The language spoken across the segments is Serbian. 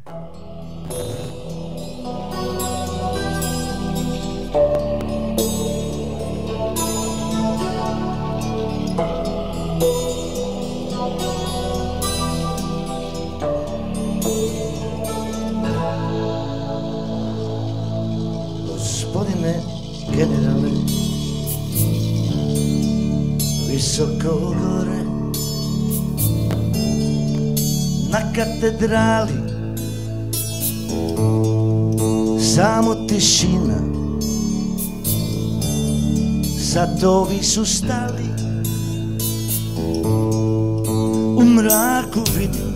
Gospodine generale, visoko gore na katedrali, samo tišina, satovi su stali, u mraku vidim,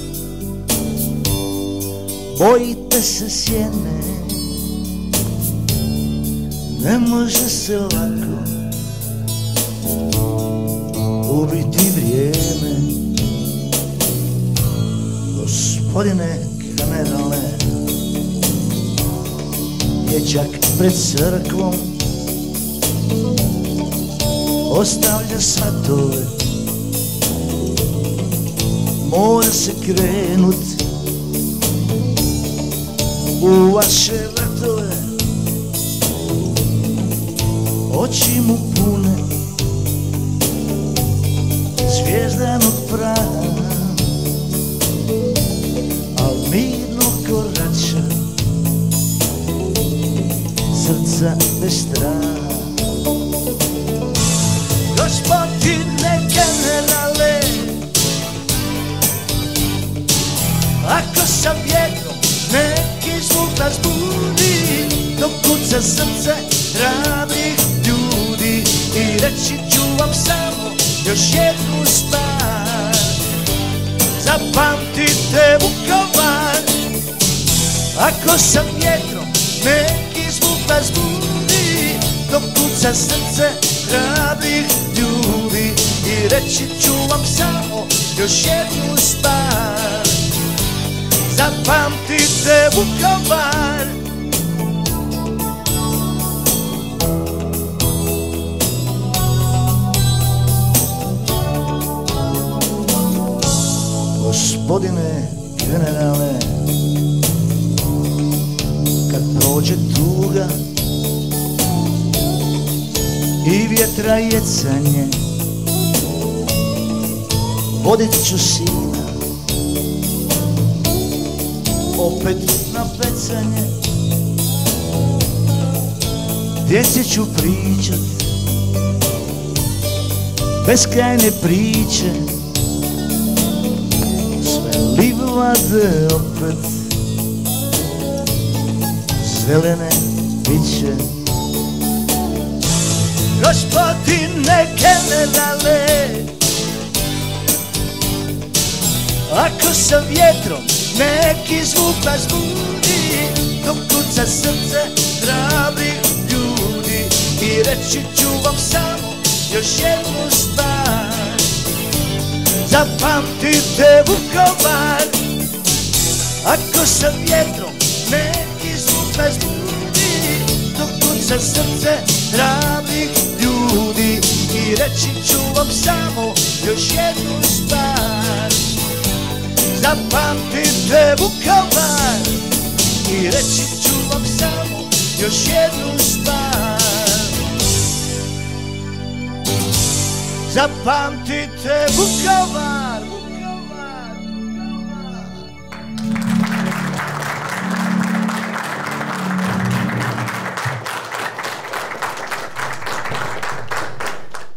bojite se sjene, ne može se lako ubiti vrijeme. Gospodine generale, dječak pred crkvom ostavlja svatove, mora se krenut u vaše vrtove. Oči mu pune zvijezdanog praha, al mirno korača, srca bez straha. Gospodine generale, ako sa vjetrom neki zvuk nas budi, dok kuca srce hrabrih ljudi, i reći ću vam samo još jednu stvar. Zapamtite Vukovar, ako sa vjetrom neki zvuk vas budi, dok kuca srce hrabrih ljudi, i reći ću vam samo još jednu stvar. Zapamtite Vukovar. Gospodine generale, kad prođe tuga i vjetra jecanje, vodit ću sina opet na pecanje. Djeci ću pričat beskrajne priče, livade opet zelene biće. Gospodine generale, ako sa vjetrom neki zvuk vas budi, dok kuca srce hrabrih ljudi, i reći ću vam samo još jednu stvar. Zapamtite Vukovar, ako sa vjetrom neki zvuk vas budi, dok kuca srce hrabrih ljudi, i reći ću vam samo još jednu stvar. Zapamtite Vukovar, i reći ću vam samo još jednu stvar. Zapamtite Vukovar.